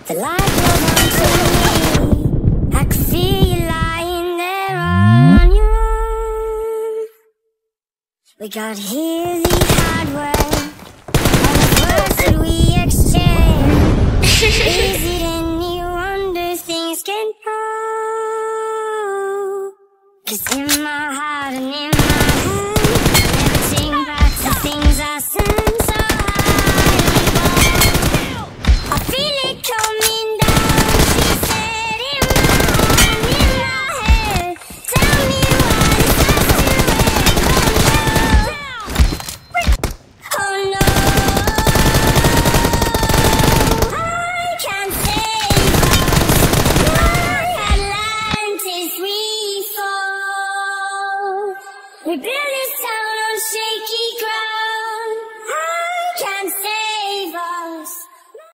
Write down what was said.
The light goes on to me. I can see you lying there on your own. We got here the hard way. All the words that we exchange. Is it any wonder things can go? 'Cause in my heart and in my head, never think back to things I said so high. I feel it coming down, she said, in my head. Tell me why this has to end. Oh no, I can't save us. My Atlantis we fall. We build this town on shaky ground. I can't save